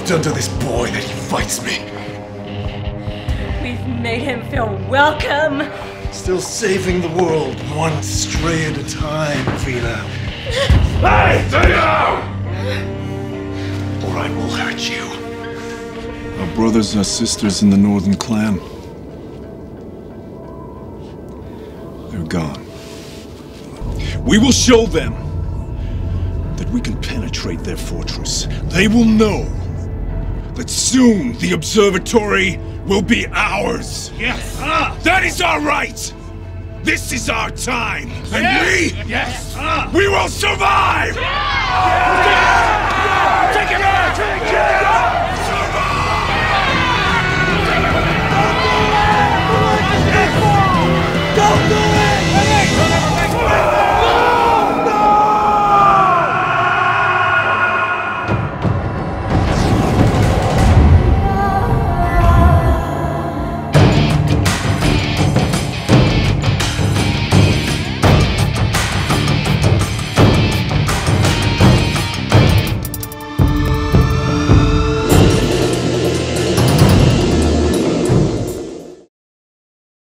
you done to this boy that he fights me? We've made him feel welcome. Still saving the world one stray at a time, Veena. Hey, stay down! Or I will hurt you. Our brothers, our sisters in the Northern Clan. They're gone. We will show them that we can penetrate their fortress. They will know that soon the observatory will be ours. Yes! That is our right! This is our time! And Yes! we will survive!